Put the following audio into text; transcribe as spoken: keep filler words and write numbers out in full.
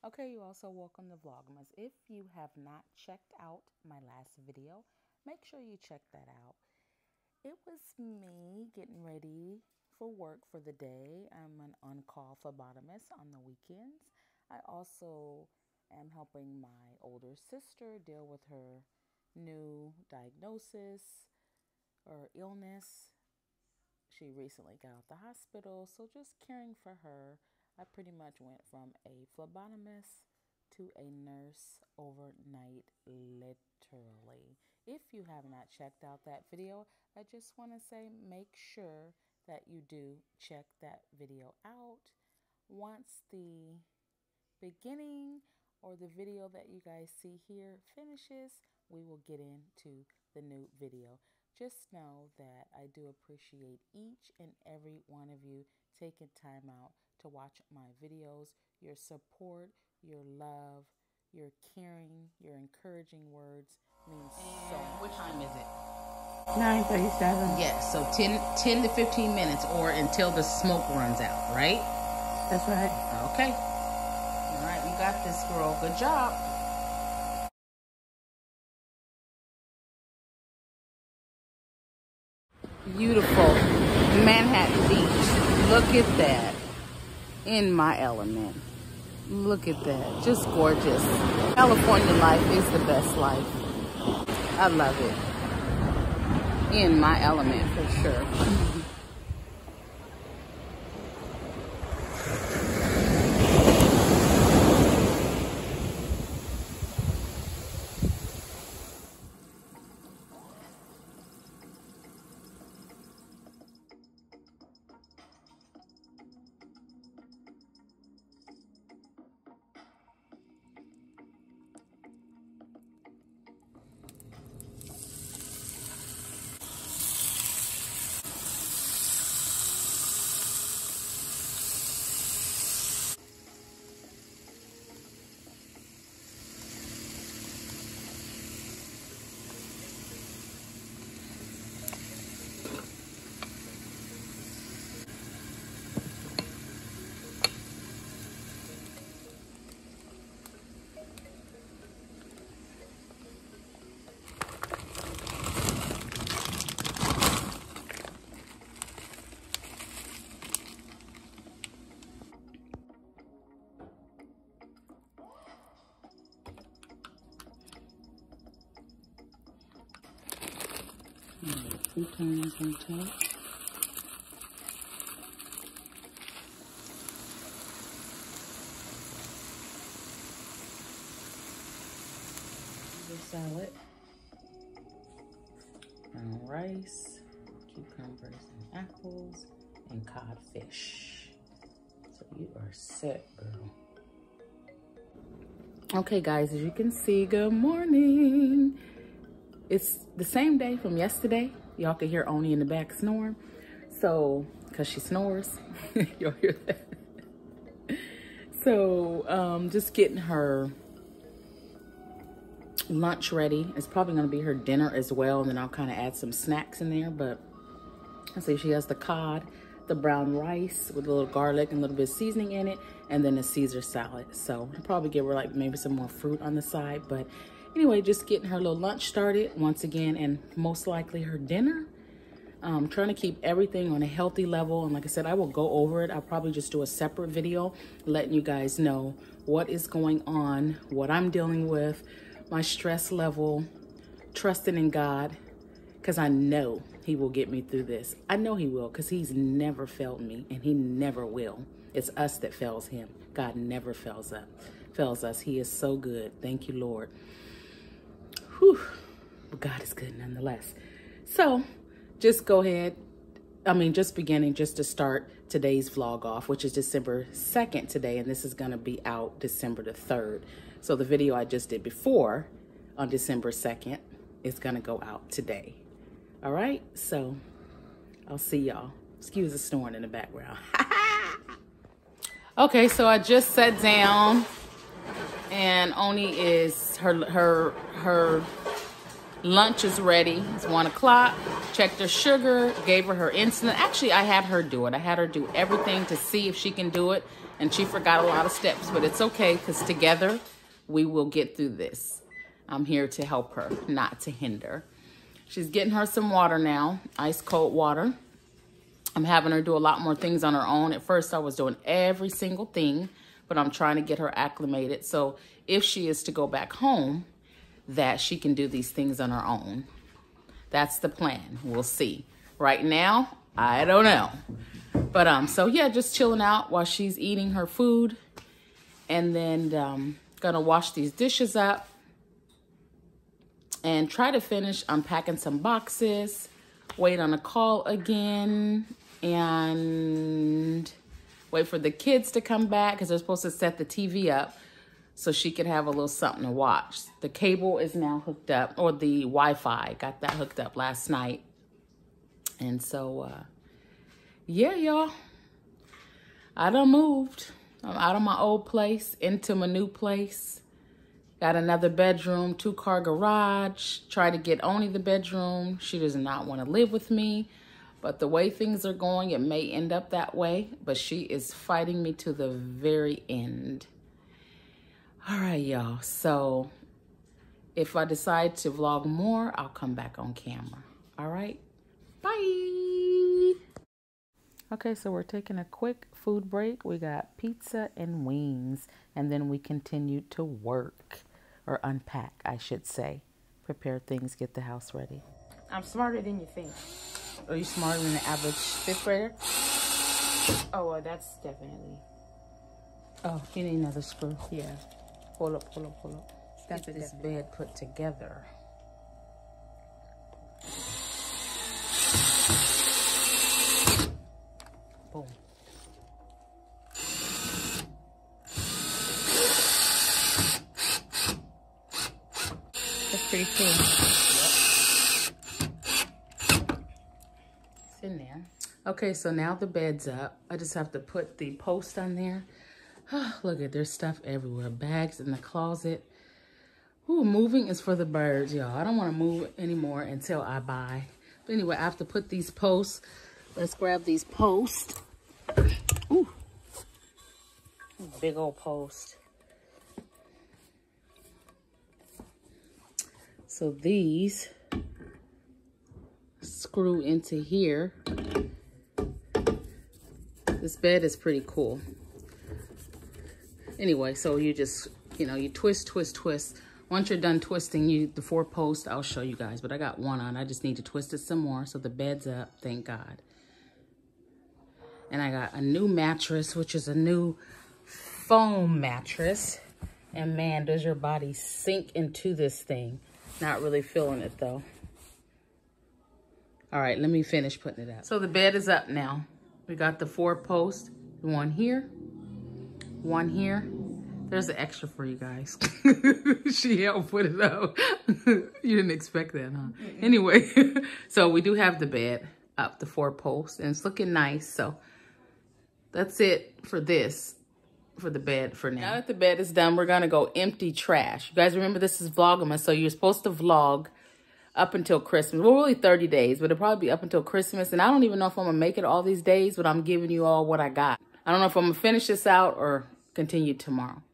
Okay, you also welcome to Vlogmas. If you have not checked out my last video, make sure you check that out. It was me getting ready for work for the day. I'm an on-call phlebotomist on the weekends. I also am helping my older sister deal with her new diagnosis or illness. She recently got out the hospital, so just caring for her. I pretty much went from a phlebotomist to a nurse overnight, literally. If you have not checked out that video, I just want to say make sure that you do check that video out. Once the beginning or the video that you guys see here finishes, we will get into the new video. Just know that I do appreciate each and every one of you taking time out to watch my videos. Your support, your love, your caring, your encouraging words means so much. What time is it? nine thirty-seven. Yes, so ten, ten to fifteen minutes or until the smoke runs out, right? That's right. Okay. All right, you got this, girl. Good job. Beautiful Manhattan Beach. Look at that. In my element. Look at that. Just gorgeous. California life is the best life. I love it. In my element for sure. Two times on top. The salad, brown rice, cucumbers and apples, and codfish. So you are set, girl. Okay, guys, as you can see, good morning. It's the same day from yesterday. Y'all can hear Oni in the back snoring. So, because she snores, you'll hear that. So, um, just getting her lunch ready. It's probably going to be her dinner as well. And then I'll kind of add some snacks in there. But, let's see, she has the cod, the brown rice with a little garlic and a little bit of seasoning in it. And then a Caesar salad. So, I'll probably give her like maybe some more fruit on the side. But anyway, just getting her little lunch started once again, and most likely her dinner. Um, trying to keep everything on a healthy level. And like I said, I will go over it. I'll probably just do a separate video letting you guys know what is going on, what I'm dealing with, my stress level, trusting in God, because I know he will get me through this. I know he will, because he's never failed me, and he never will. It's us that fails him. God never fails us. Fails us. He is so good. Thank you, Lord. Whew. But God is good nonetheless. So just go ahead. I mean, just beginning just to start today's vlog off, which is December second today. And this is going to be out December the third. So the video I just did before on December second is going to go out today. All right. So I'll see y'all. Excuse the snoring in the background. Okay. So I just sat down. And Oni is, her, her, her lunch is ready. It's one o'clock. Checked her sugar, gave her her insulin. Actually, I had her do it. I had her do everything to see if she can do it. And she forgot a lot of steps, but it's okay because together we will get through this. I'm here to help her, not to hinder. She's getting her some water now, ice cold water. I'm having her do a lot more things on her own. At first, I was doing every single thing, but I'm trying to get her acclimated. So if she is to go back home, that she can do these things on her own. That's the plan. We'll see. Right now, I don't know. But um, so yeah, just chilling out while she's eating her food. And then um, gonna wash these dishes up and try to finish unpacking some boxes, wait on a call again, and wait for the kids to come back because they're supposed to set the T V up so she could have a little something to watch. The cable is now hooked up, or the Wi-Fi, got that hooked up last night. And so, uh, yeah, y'all, I done moved. I'm out of my old place into my new place. Got another bedroom, two-car garage. Try to get Oni the bedroom. She does not want to live with me. But the way things are going, it may end up that way. But she is fighting me to the very end. All right, y'all. So if I decide to vlog more, I'll come back on camera. All right? Bye. Okay, so we're taking a quick food break. We got pizza and wings. And then we continue to work. Or unpack, I should say. Prepare things, get the house ready. I'm smarter than you think. Are you smarter than the average fifth grader? Oh, well, that's definitely. Oh, you need another screw. Yeah. Pull up, pull up, pull up. That's Get this definitely. bed put together. Boom. That's pretty cool. It's in there. Okay, so now the bed's up. I just have to put the post on there. Oh, look at, there's stuff everywhere. Bags in the closet. Ooh, moving is for the birds, y'all. I don't want to move anymore until I buy. But anyway, I have to put these posts. Let's grab these posts. Ooh. Big old post. So these screw into here. This bed is pretty cool. Anyway, so you just, you know, you twist, twist, twist. Once you're done twisting, you the four posts, I'll show you guys. But I got one on. I just need to twist it some more. So the bed's up, thank God. And I got a new mattress, which is a new foam mattress. And man, does your body sink into this thing. Not really feeling it though. All right, let me finish putting it up. So the bed is up now. We got the four posts, one here, one here. There's an extra for you guys. She helped put it up. You didn't expect that, huh? Mm-mm. Anyway, so we do have the bed up, the four posts, and it's looking nice. So that's it for this, for the bed for now. Now that the bed is done, we're gonna go empty trash. You guys remember this is Vlogmas, so you're supposed to vlog up until Christmas. Well, really thirty days, but it'll probably be up until Christmas. And I don't even know if I'm gonna make it all these days, but I'm giving you all what I got. I don't know if I'm gonna finish this out or continue tomorrow.